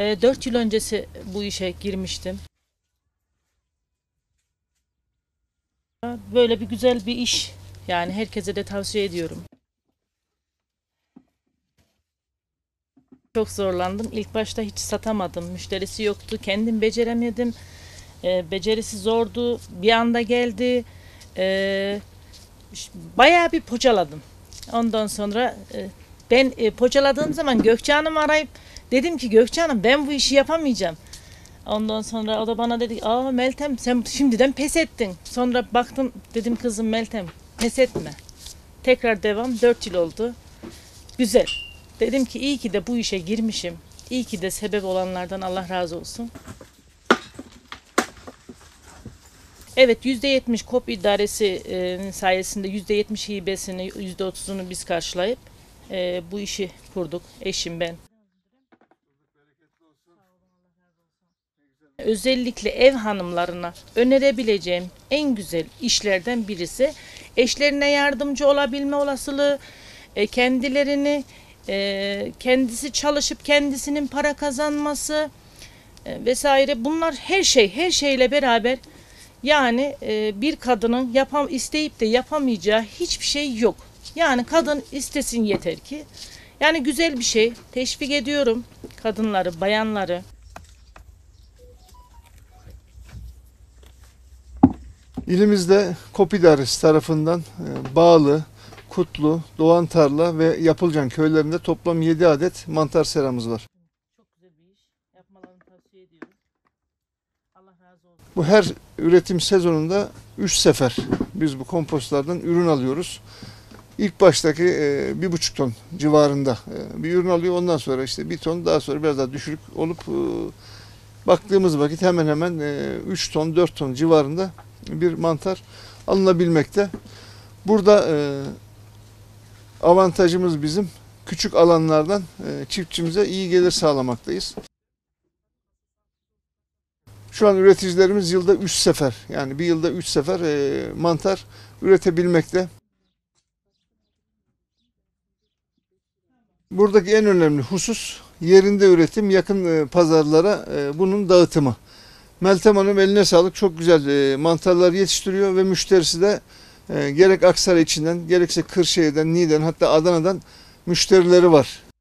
4 yıl öncesi bu işe girmiştim. Böyle bir güzel bir iş. Yani herkese de tavsiye ediyorum. Çok zorlandım. İlk başta hiç satamadım. Müşterisi yoktu. Kendim beceremedim. Becerisi zordu. Bir anda geldi. E, Bayağı bir pocaladım. Ondan sonra ben pocaladığım zaman Gökçe Hanım'ı arayıp dedim ki Gökçe Hanım ben bu işi yapamayacağım. Ondan sonra o da bana dedi aa Meltem sen şimdiden pes ettin. Sonra baktım dedim kızım Meltem pes etme. Tekrar devam 4 yıl oldu. Güzel. Dedim ki iyi ki de bu işe girmişim. İyi ki de sebep olanlardan Allah razı olsun. Evet %70 KOP idaresi sayesinde %70 hibesini %30'unu biz karşılayıp bu işi kurduk. Eşim ben. Özellikle ev hanımlarına önerebileceğim en güzel işlerden birisi eşlerine yardımcı olabilme olasılığı, kendilerini kendisi çalışıp kendisinin para kazanması vesaire bunlar her şeyle beraber yani bir kadının isteyip de yapamayacağı hiçbir şey yok. Yani kadın istesin yeter ki. Yani güzel bir şey. Teşvik ediyorum kadınları, bayanları. İlimizde KOP İdaresi tarafından Bağlı, Kutlu, Doğantarla ve Yapılcan köylerinde toplam 7 adet mantar seramız var. Çok güzel bir iş. Yapmalarını tavsiye ediyorum. Allah razı olsun. Bu her üretim sezonunda 3 sefer biz bu kompostlardan ürün alıyoruz. İlk baştaki 1,5 ton civarında bir ürün alıyor. Ondan sonra işte 1 ton daha sonra biraz daha düşük olup baktığımız vakit hemen hemen 3 ton 4 ton civarında bir mantar alınabilmekte. Burada avantajımız bizim küçük alanlardan çiftçimize iyi gelir sağlamaktayız. Şu an üreticilerimiz yılda 3 sefer yani bir yılda 3 sefer mantar üretebilmekte. Buradaki en önemli husus yerinde üretim, yakın pazarlara bunun dağıtımı. Meltem Hanım eline sağlık, çok güzel mantarlar yetiştiriyor ve müşterisi de gerek Aksaray içinden gerekse Kırşehir'den, Niğde'den hatta Adana'dan müşterileri var.